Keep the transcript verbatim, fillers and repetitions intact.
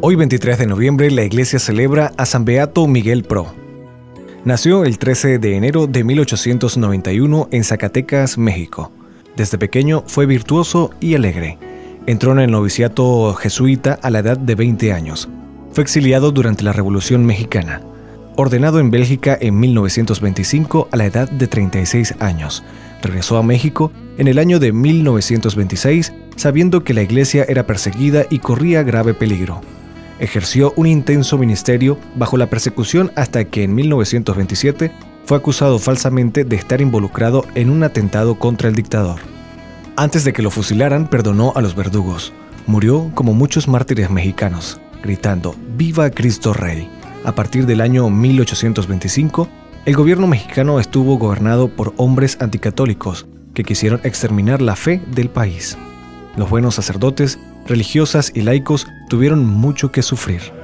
Hoy, veintitrés de noviembre, la iglesia celebra a San Beato Miguel Pro. Nació el trece de enero de mil ochocientos noventa y uno en Zacatecas, México. Desde pequeño fue virtuoso y alegre. Entró en el noviciato jesuita a la edad de veinte años. Fue exiliado durante la Revolución Mexicana. Ordenado en Bélgica en mil novecientos veinticinco a la edad de treinta y seis años. Regresó a México en el año de mil novecientos veintiséis, sabiendo que la iglesia era perseguida y corría grave peligro. Ejerció un intenso ministerio bajo la persecución hasta que en mil novecientos veintisiete fue acusado falsamente de estar involucrado en un atentado contra el dictador. Antes de que lo fusilaran, perdonó a los verdugos. Murió como muchos mártires mexicanos, gritando «¡Viva Cristo Rey!». A partir del año mil ochocientos veinticinco, el gobierno mexicano estuvo gobernado por hombres anticatólicos que quisieron exterminar la fe del país. Los buenos sacerdotes, religiosas y laicos tuvieron mucho que sufrir.